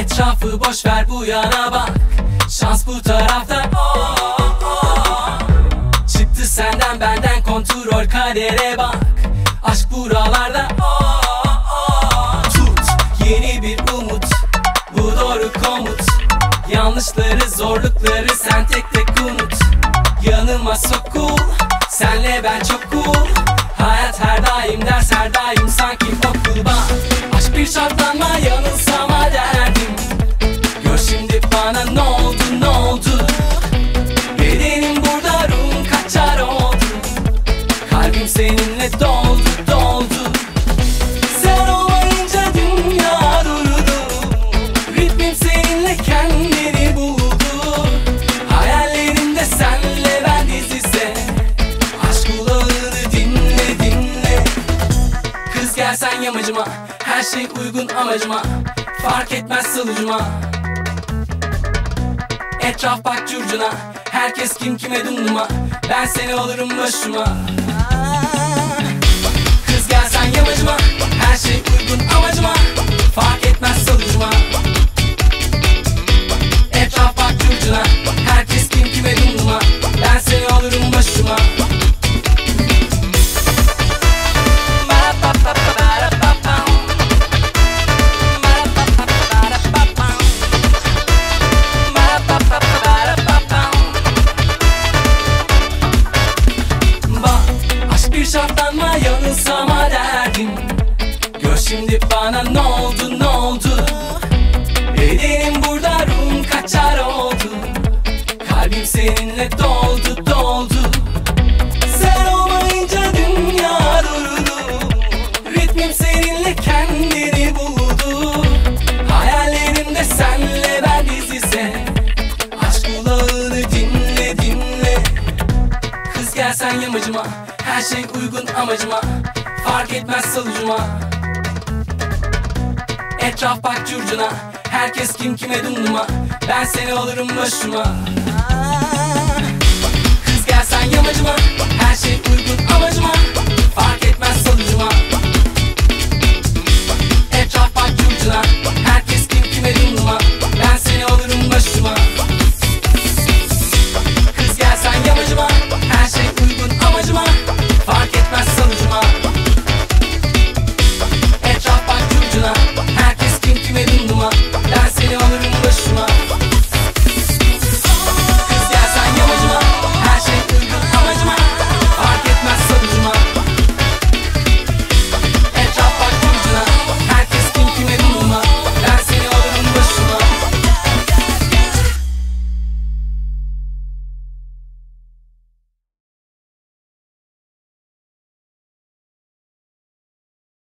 Etrafı boş ver, bu yana bak. Şans bu tarafta. Çıktı senden benden kontrol, kadere bak. Aşk buralarda. Tut yeni bir umut, bu doğru komut. Yanlışları, zorlukları sen tek tek unut. Yanıma sokul, senle ben çok cool. Hayat her daim ders, her daim sanki okul. Bak aşk bir şartlanma, yanılsama derdim. Gör şimdi bana ne oldu, ne oldu. Bedenim burada, ruhum kaçar oldu. Kalbim seninle doldu, doldu. Sen olmayınca dünya durdu. Ritmim seninle kendini buldu. Hayallerimde senle ben diz dize. Aşk kulağını dinle, dinle. Kız gelsen yamacıma, her şey uygun amacıma. Fark etmez salıcıma. Etraf bak curcuna, herkes kim kime dumduma. Ben seni olurum başıma. Kız gelsen yamacıma, her şey uygun amacıma. Fark etmez salıcıma. Etraf bak curcuna, herkes kim kime dumduma. Ben seni olurum başıma. Şartlanma, yanılsama derdim. Gör şimdi bana ne oldu, ne oldu. Bedenim burada, ruhum kaçar oldu. Kalbim seninle doldu, doldu. Sen olmayınca dünya durdu. Ritmim seninle kendini buldu. Hayallerimde senle ben diz dize. Aşk kulağını dinle, dinle. Kız gelsen yamacıma, her şey uygun amacıma. Fark etmez salıcıma. Etraf bak curcuna, herkes kim kime dumduma. Ben seni olurum başıma. Kız gelsen yamacıma, her şey uygun amacıma. Fark